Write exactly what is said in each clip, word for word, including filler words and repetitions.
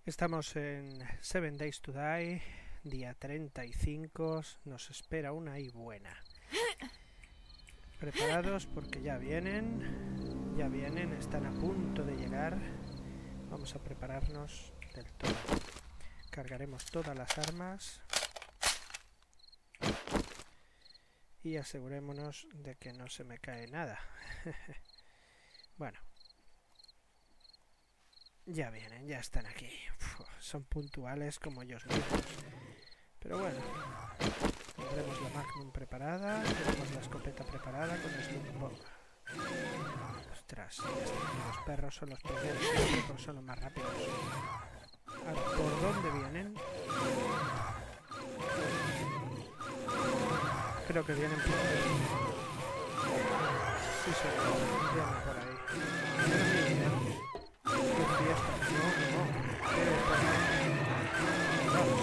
Estamos en Seven Days to Die, día treinta y cinco, nos espera una y buena. Preparados porque ya vienen, ya vienen, están a punto de llegar. Vamos a prepararnos del todo. Cargaremos todas las armas y asegurémonos de que no se me cae nada. Bueno. Ya vienen, ya están aquí. Uf, son puntuales como ellos mismos. Pero bueno, tendremos la Magnum preparada, tenemos la escopeta preparada con el Slingbox. Ostras, los perros son los primeros, porque son los más rápidos. Ahora, ¿por dónde vienen? Creo que vienen por ahí. Sí, sí, vienen por ahí. ¡Qué fiesta! No, no, pero por ahí. Vamos.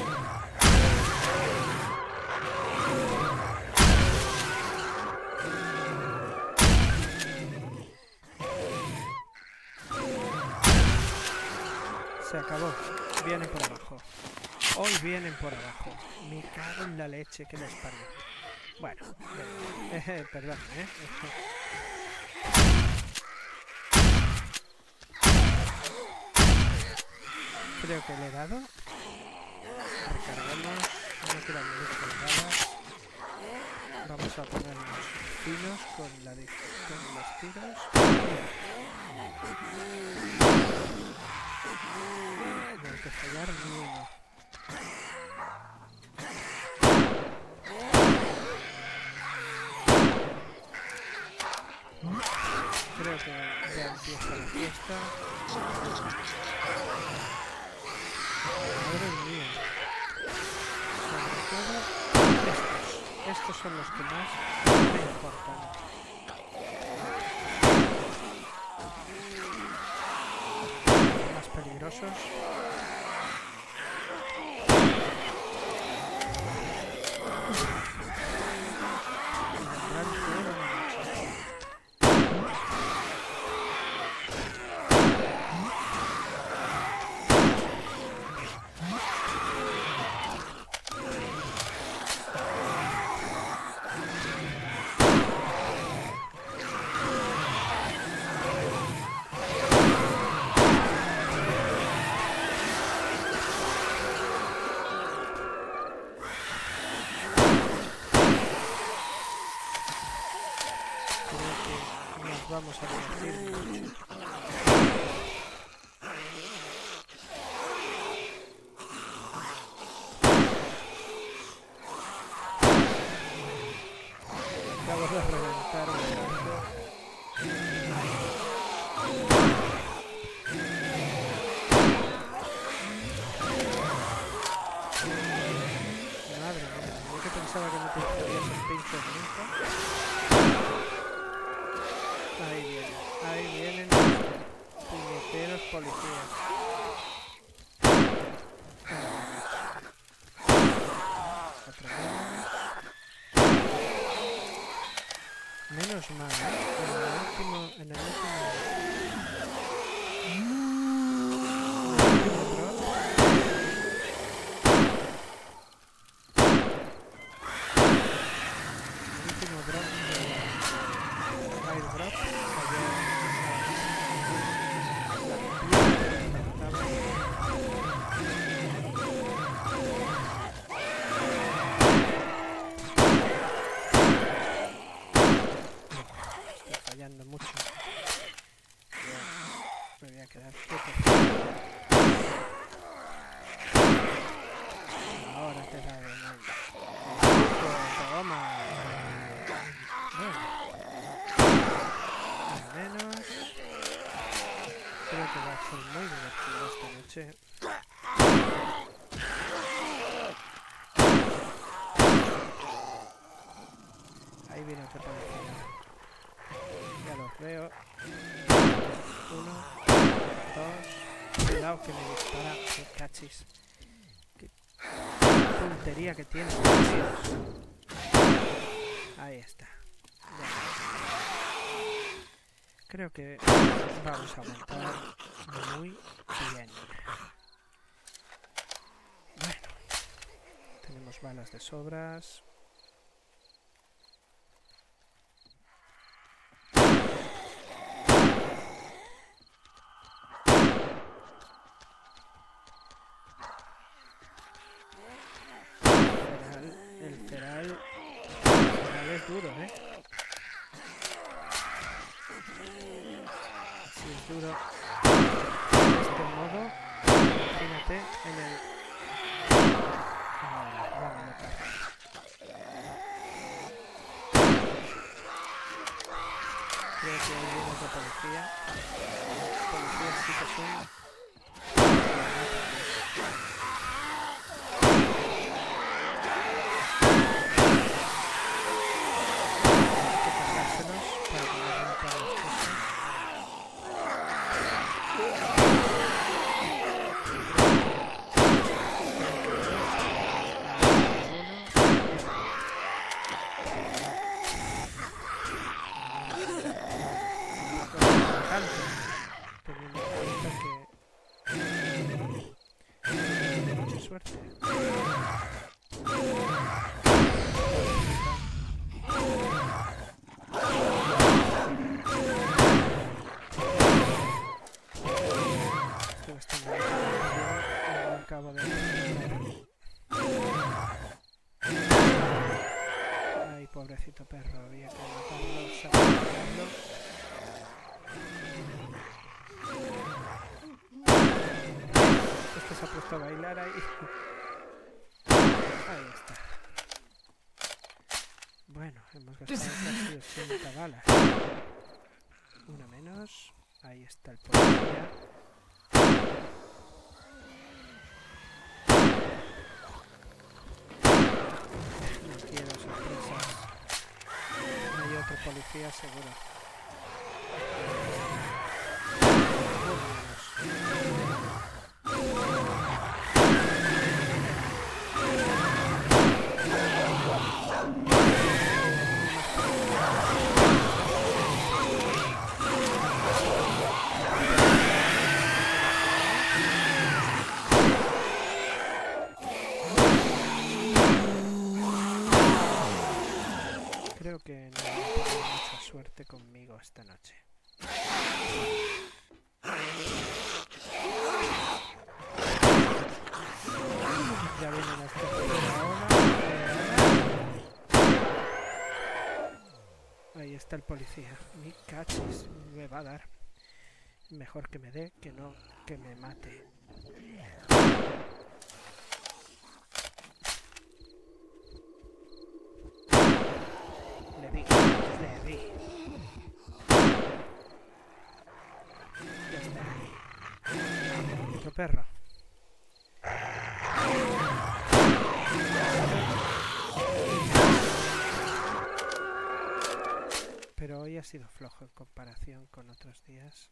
Se acabó. Vienen por abajo. Hoy vienen por abajo. Me cago en la leche que les parió. Bueno, eh, perdón, ¿eh? Creo que le he dado. Recargamos. No quedan muchas balas. Vamos a ponernos finos con, la con los tiros. No hay que fallar ni uno. Creo que ya empieza la fiesta. Madre mía. Sobre todo estos. Estos son los que más me importan. Más peligrosos. Vamos a divertir mucho. Acabo de reventar un canto. Madre mía, yo que pensaba que no te estarías en pinchos nunca. Ahí vienen, ahí vienen los puñeteros policías. Menos mal, ¿eh? En el último, en el último, en el último drop. El último drop de Fire Drop. Mucho. Me voy a quedar quieto. Ahora te da de mal. Toma. Bueno. Al menos creo que va a ser muy divertido esta noche. Ahí viene otro policía. Ya los veo. Uno, dos. Cuidado que me dispara. Qué cachis. Qué puntería que tiene. Ahí está. Ya. Creo que vamos a aguantar muy bien. Tenemos balas de sobras. El feral, el feral es duro, ¿eh? Si es duro de este modo, imagínate en el... Ah, vale, me cago. Creo que hay unos de policía. Los policías sí que son... teniendo en cuenta que tiene mucha suerte. Estoy bastante bien. Yo no acabo de... Ay, pobrecito perro, había que matarlo, sacarlo. Este se ha puesto a bailar ahí. Ahí está. Bueno, hemos gastado casi ochenta balas. Una menos. Ahí está el policía. No quiero sorpresas. No hay otro policía seguro. Creo que no tengo mucha suerte conmigo esta noche. Ya viene la tercera ola. Ahí está el policía. Mi cachis, me va a dar. Mejor que me dé que no que me mate. Le di, le di. Ya está. Otro perro. Pero hoy ha sido flojo en comparación con otros días.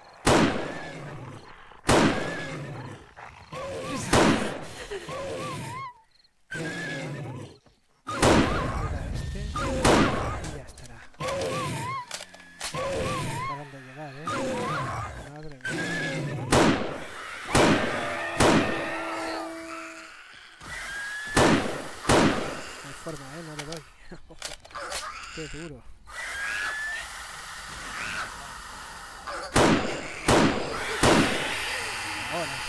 Este y ya estará. Acaban de llegar, ¿eh? Madre mía. No hay forma, ¿eh? No le doy. Qué duro. Ahora sí.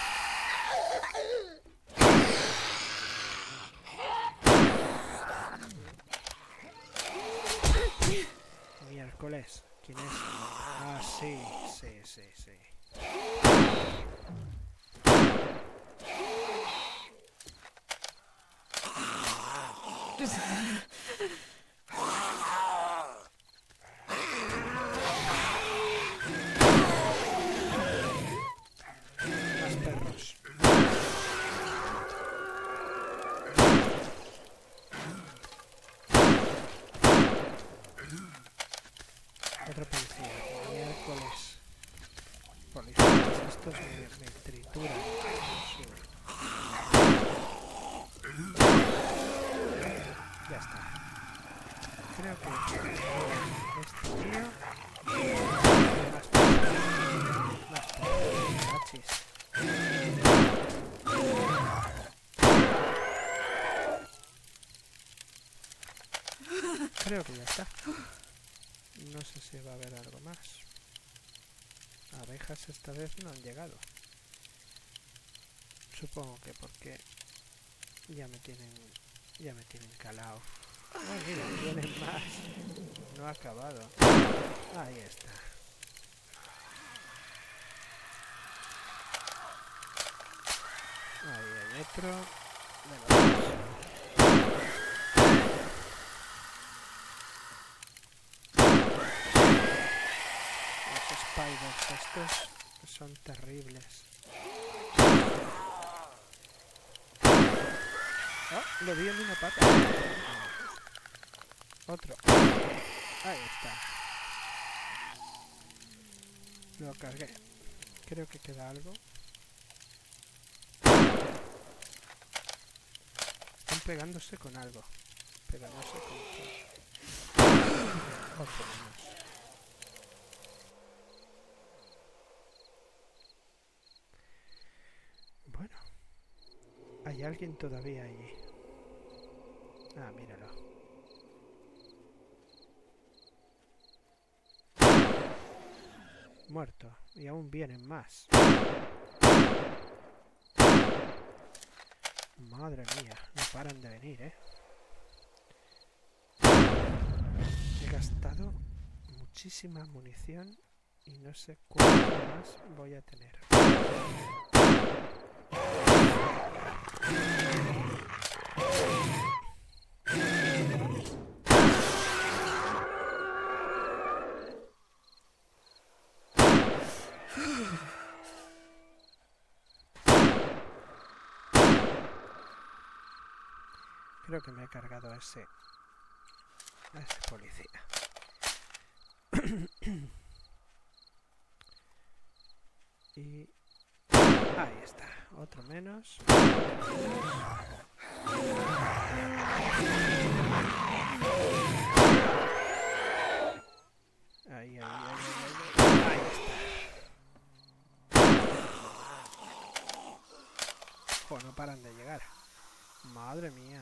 Miércoles. ¿Quién es? Ah, sí, sí, sí, sí. Más perros. Otra policía. Miércoles. Policías estos me, me trituran. Ya está. Creo que este tío más perros. Más perros. Machis. creo que ya está. No sé si va a haber algo más. Abejas esta vez no han llegado. Supongo que porque ya me tienen ya me tienen calado. Oh, mira, vienen más. No ha acabado. Ahí está. Ahí hay otro. De los Los spiders estos son terribles. Oh, lo vi en una pata. Otro. Ahí está. Lo cargué. Creo que queda algo. Están pegándose con algo. Pegándose con... Otro menos. Bueno. Hay alguien todavía allí. Ah, míralo. Muerto. Y aún vienen más. Madre mía, no paran de venir, ¿eh? He gastado muchísima munición y no sé cuánto más voy a tener. Creo que me he cargado a ese, a ese policía. Y ahí está, otro menos. Ahí, ahí, ahí, ahí, ahí, ahí está. Jo, no paran de llegar. Madre mía.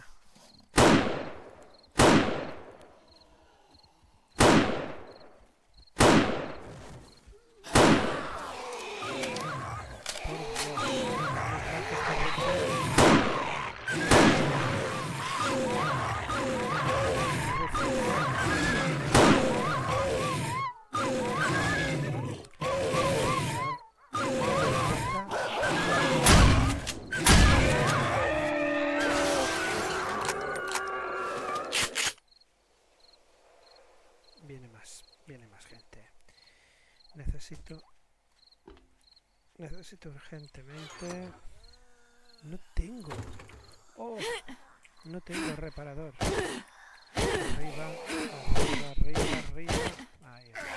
Viene más, viene más gente. Necesito... Necesito urgentemente... No tengo... Oh, no tengo reparador. Arriba, arriba, arriba, arriba. Ahí está.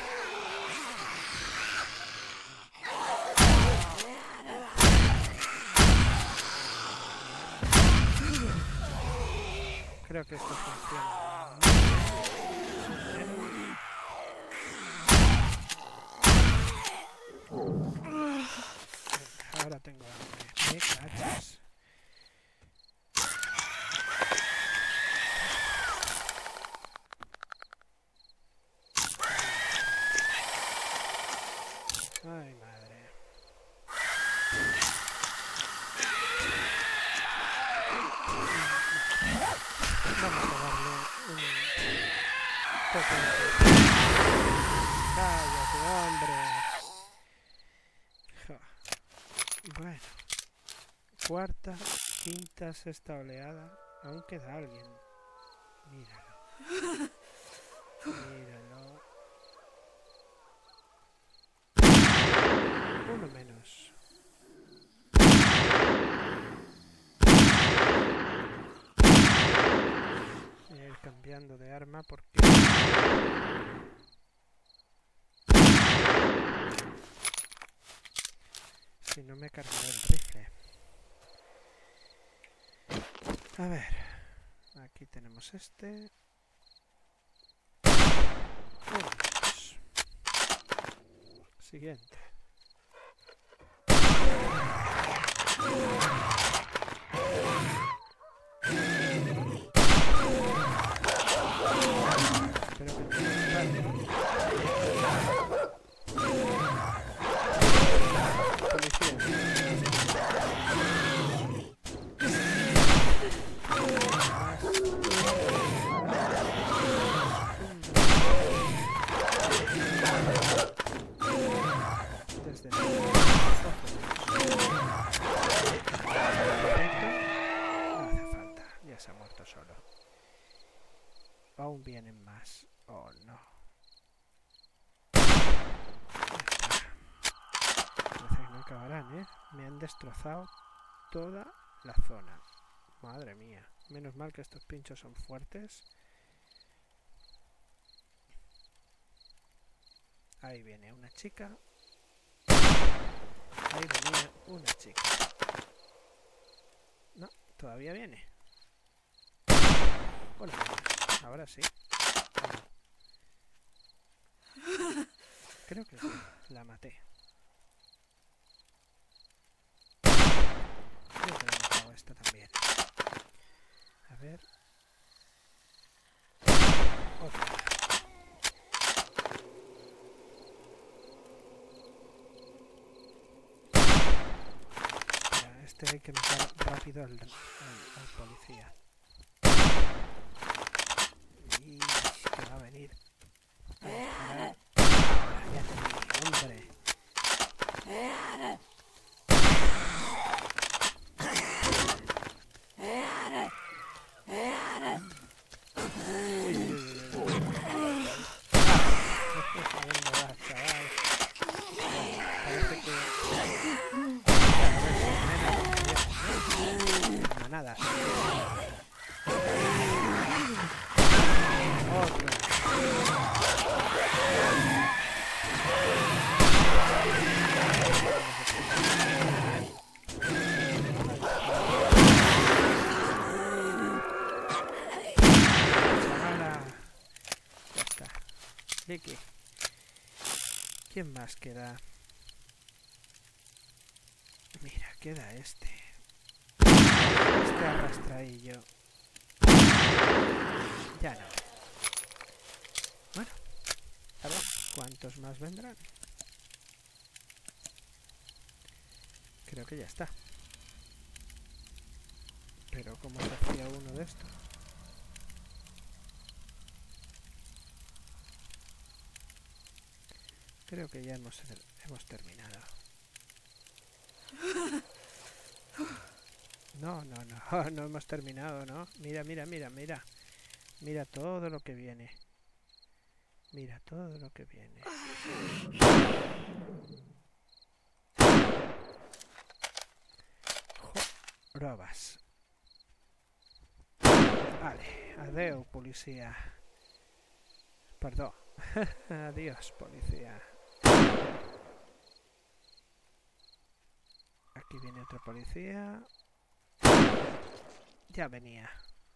Creo que esto funciona. Ahora tengo hambre. Me cachas. Ay, madre. Vamos a darle un poco de... ¡Cállate, hombre! Bueno, cuarta, quinta, sexta oleada. Aún queda alguien. Míralo. Míralo. Uno menos. Voy a ir cambiando de arma porque... Si no me cargaré el rifle. A ver. Aquí tenemos este. Vamos. Siguiente. Me han destrozado toda la zona. Madre mía. Menos mal que estos pinchos son fuertes. Ahí viene una chica. Ahí venía una chica. No, todavía viene. Bueno, ahora sí. Bueno. Creo que sí, la maté. Creo que la he matado esta también. A ver. Otra. Mira, este hay que matar rápido al, al, al policía. Y que va a venir. A disparar. Ah, ya te vi, hombre. Nada. Otra. Ya está. Vicky. ¿Quién más queda? Mira, queda este. Este arrastradillo. Ya no. Bueno, a ver cuántos más vendrán. Creo que ya está. Pero ¿cómo se hacía uno de estos? Creo que ya hemos, hemos terminado. No, no, no, no hemos terminado, ¿no? Mira, mira, mira, mira. Mira todo lo que viene. Mira todo lo que viene. Robas. Vale, adeu, policía. Perdón. Adiós, policía. Aquí viene otro policía. Ya venía.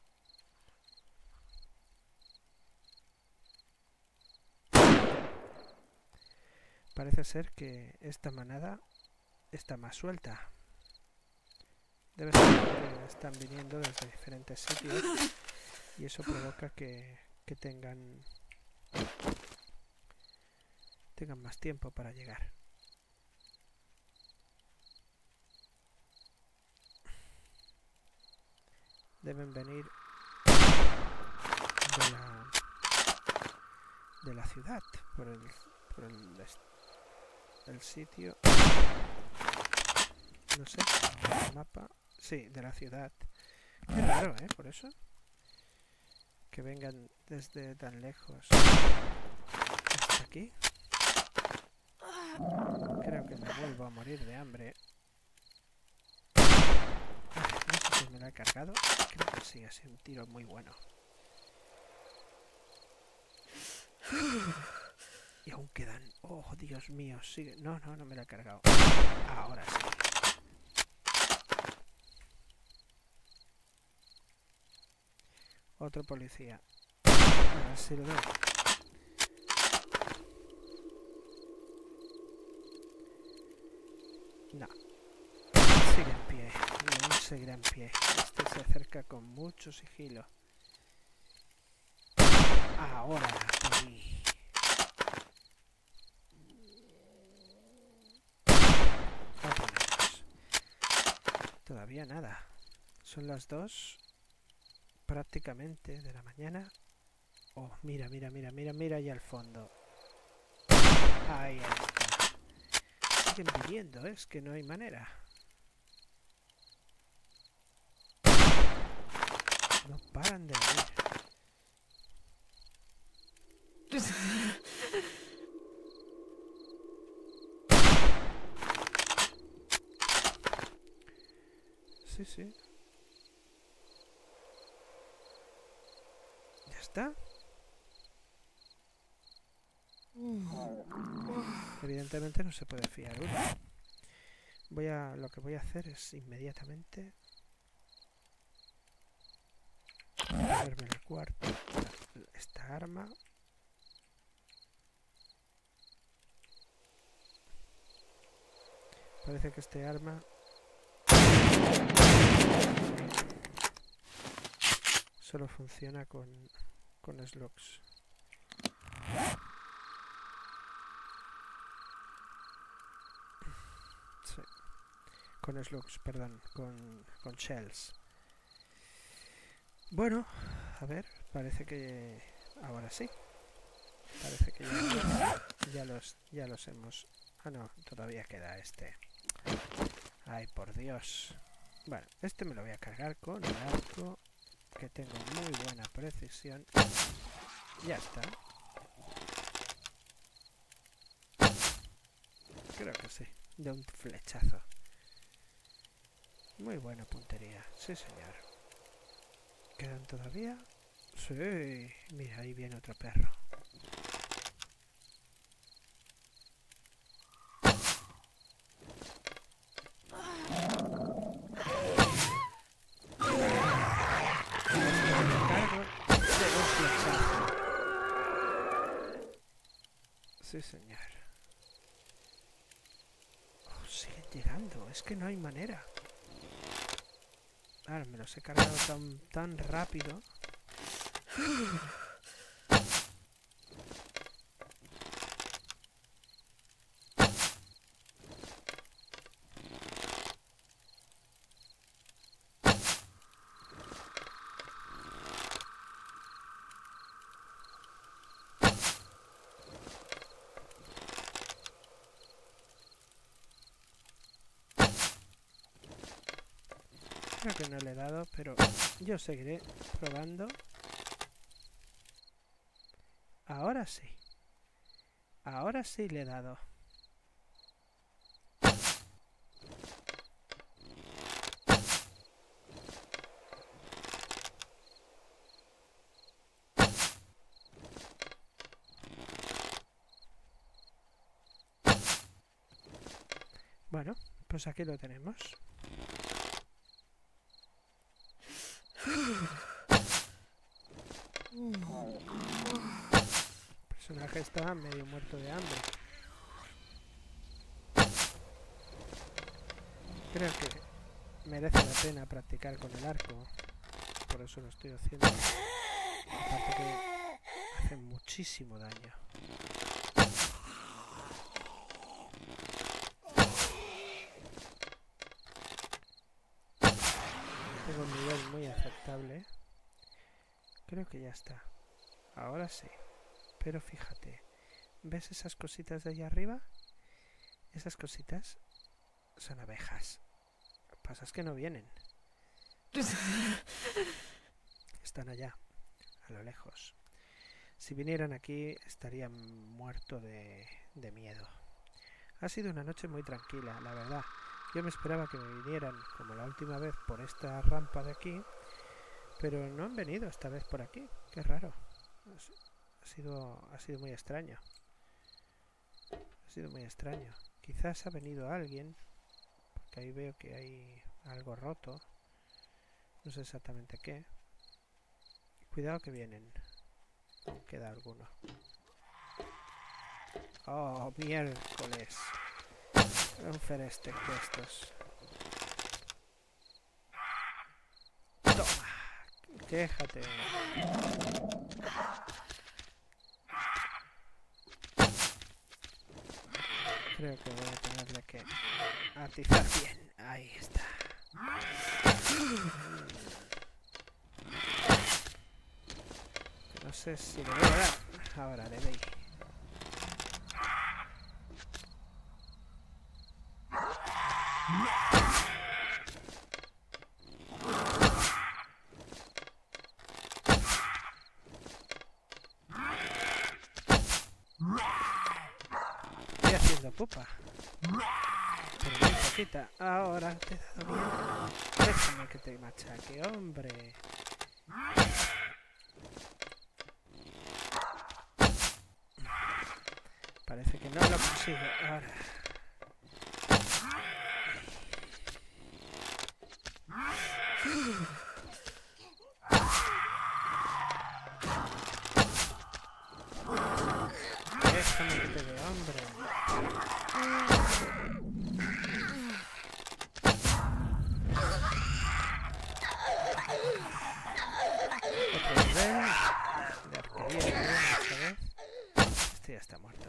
Parece ser que esta manada está más suelta. Debe ser que están viniendo desde diferentes sitios y eso provoca que, que tengan tengan más tiempo para llegar. Deben venir de la de la ciudad por el por el, el sitio, no sé, el mapa, sí, de la ciudad. Qué raro, ¿eh? Por eso que vengan desde tan lejos hasta aquí. Creo que me vuelvo a morir de hambre. No sé si me la he cargado. Creo que sí, ha sido un tiro muy bueno. Y aún quedan... Oh, Dios mío, sigue... No, no, no me la he cargado. Ahora sí. Otro policía. A ver si lo doy. No. Sigue en pie. Y aún seguirá en pie. Este se acerca con mucho sigilo. Ahora sí. Otro menos. Todavía nada. Son las dos prácticamente de la mañana. Oh, mira, mira, mira, mira, mira ahí al fondo. Ahí está. Siguen viniendo, es que no hay manera. No paran de venir. Sí, sí. Ya está. Evidentemente no se puede fiar uno. Voy a, lo que voy a hacer es inmediatamente ponerme en el cuarto esta arma. Parece que este arma solo funciona con, con slugs. Sí. Con slugs, perdón, con, con shells. Bueno, a ver, parece que ahora sí. Parece que ya, ya los ya los hemos... Ah, no, todavía queda este. Ay, por Dios. Bueno, este me lo voy a cargar con el arco, que tengo muy buena precisión. Ya está. Creo que sí, de un flechazo. Muy buena puntería, sí señor. ¿Quedan todavía? Sí, mira, ahí viene otro perro. Sí, señor. Oh, siguen llegando, es que no hay manera. Ahora me los he cargado tan, tan rápido. Creo que no le he dado, pero yo seguiré probando. Ahora sí. Ahora sí le he dado. Bueno, pues aquí lo tenemos. El personaje está medio muerto de hambre. Creo que merece la pena practicar con el arco. Por eso lo estoy haciendo. Aparte que hace muchísimo daño. Tengo un nivel muy aceptable. Creo que ya está. Ahora sí. Pero fíjate. ¿Ves esas cositas de allá arriba? Esas cositas son abejas. Lo que pasa es que no vienen. Están allá, a lo lejos. Si vinieran aquí estarían muerto de, de miedo. Ha sido una noche muy tranquila, la verdad. Yo me esperaba que me vinieran, como la última vez, por esta rampa de aquí. Pero no han venido esta vez por aquí. Qué raro. Ha sido, ha sido muy extraño. Ha sido muy extraño. Quizás ha venido alguien, porque ahí veo que hay algo roto. No sé exactamente qué. Cuidado que vienen. Queda alguno. Oh, miércoles. Un ferestec de estos. Toma. Déjate. Creo que voy a tenerle que atizar bien. Ahí está. No sé si le voy a dar. Ahora le doy. Estoy haciendo pupa. Pero muy quita. Ahora te he dado bien. Déjame que te machaque, hombre. Parece que no lo consigo. Ahora. Déjame que te dé, hombre. Otro nivel de arquería, esta vez. Este ya está muerto.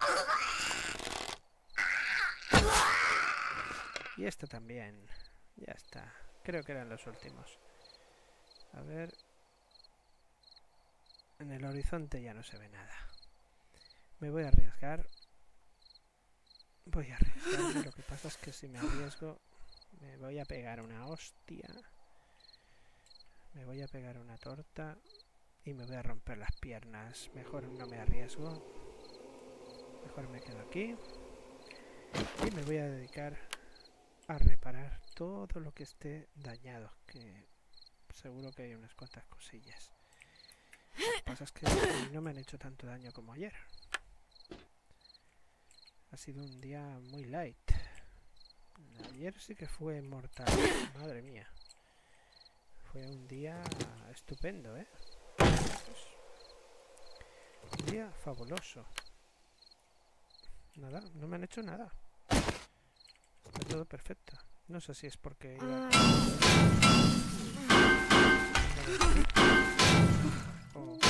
Y esto también. Ya está. Creo que eran los últimos. A ver. En el horizonte ya no se ve nada. Me voy a arriesgar. Voy a arriesgarme. Lo que pasa es que si me arriesgo me voy a pegar una hostia. Me voy a pegar una torta. Y me voy a romper las piernas. Mejor no me arriesgo. Mejor me quedo aquí. Y me voy a dedicar a reparar todo lo que esté dañado. Que seguro que hay unas cuantas cosillas. Lo que pasa es que no me han hecho tanto daño como ayer. Ha sido un día muy light. Ayer sí que fue mortal. Madre mía. Fue un día estupendo, ¿eh? Un día fabuloso. Nada, no me han hecho nada. Está todo perfecto. No sé si es porque iba o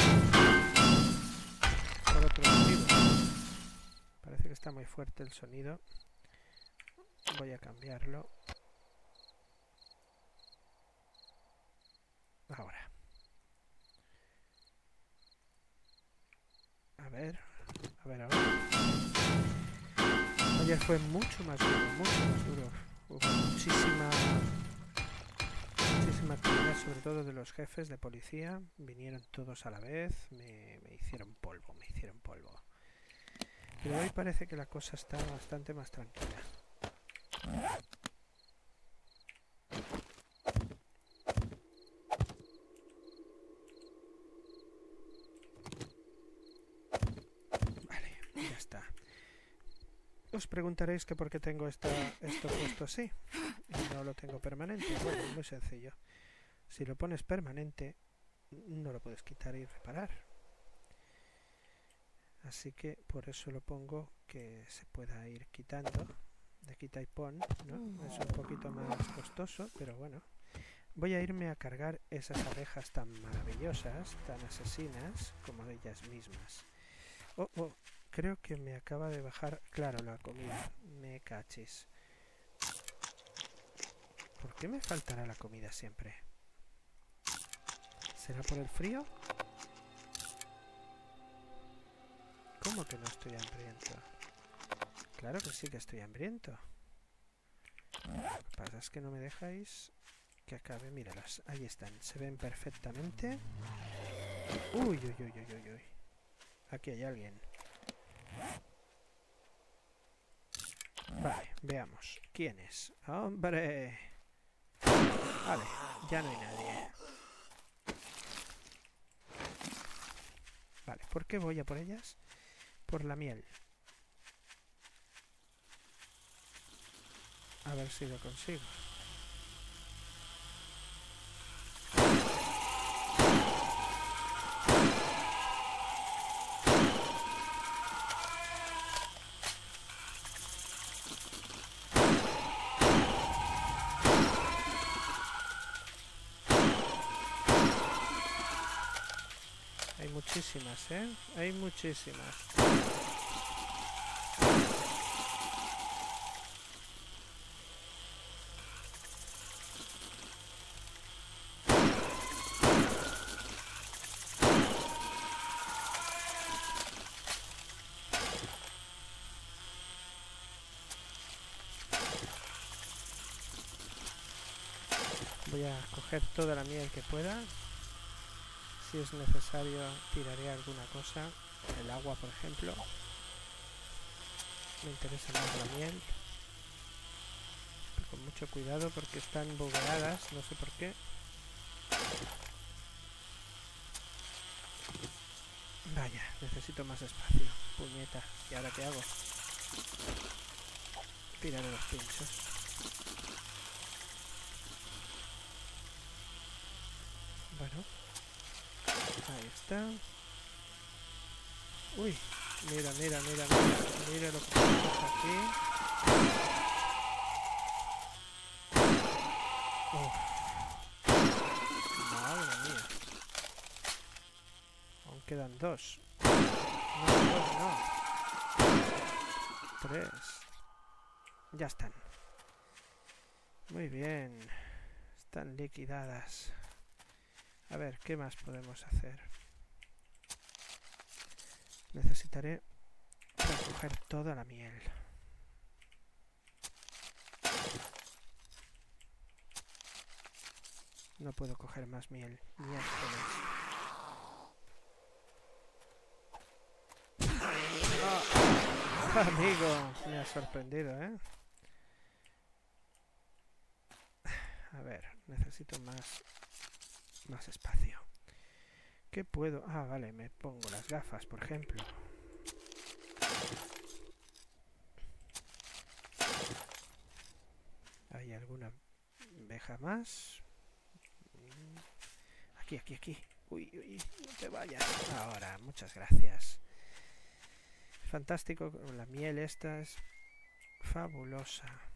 por otro motivo. Parece que está muy fuerte el sonido. Voy a cambiarlo. Ahora. A ver. A ver, a ver. Ayer fue mucho más duro, mucho más duro. Hubo muchísima, muchísima actividad, sobre todo de los jefes de policía. Vinieron todos a la vez, me, me hicieron polvo, me hicieron polvo. Pero hoy parece que la cosa está bastante más tranquila. Vale, ya está. Os preguntaréis que por qué tengo esta, esto puesto así y no lo tengo permanente. Bueno, es muy sencillo. Si lo pones permanente, no lo puedes quitar y reparar. Así que por eso lo pongo que se pueda ir quitando. De quita y pon, ¿no? Es un poquito más costoso, pero bueno. Voy a irme a cargar esas abejas tan maravillosas, tan asesinas, como ellas mismas. Oh, oh. Creo que me acaba de bajar, claro, la comida. Me cachis. ¿Por qué me faltará la comida siempre? ¿Será por el frío? ¿Cómo que no estoy hambriento? Claro que sí que estoy hambriento. Lo que pasa es que no me dejáis que acabe. Míralas, ahí están. Se ven perfectamente. Uy, uy, uy, uy, uy, uy. Aquí hay alguien. Vale, veamos. ¿Quién es? ¡Hombre! Vale, ya no hay nadie. Vale, ¿por qué voy a por ellas? Por la miel. A ver si lo consigo. Hay muchísimas, ¿eh? Hay muchísimas. Voy a coger toda la miel que pueda. Si es necesario, tiraré alguna cosa. El agua, por ejemplo. Me interesa más la miel. con mucho cuidado porque están bugueadas, no sé por qué. Vaya, necesito más espacio. Puñeta. ¿Y ahora qué hago? Tiraré los pinchos. Bueno. Ahí está. Uy. Mira, mira, mira, mira. Mira lo que tenemos aquí. Uf. Madre mía. Aún quedan dos. No, dos no. Tres. Ya están. Muy bien. Están liquidadas. A ver, ¿qué más podemos hacer? Necesitaré recoger toda la miel. No puedo coger más miel. Miércoles. Oh, amigo, me ha sorprendido, ¿eh? A ver, necesito más, más espacio. ¿Qué puedo? Ah, vale, me pongo las gafas, por ejemplo. ¿Hay alguna abeja más? Aquí, aquí, aquí. Uy, uy, no te vayas. Ahora, muchas gracias. Fantástico, la miel esta es fabulosa.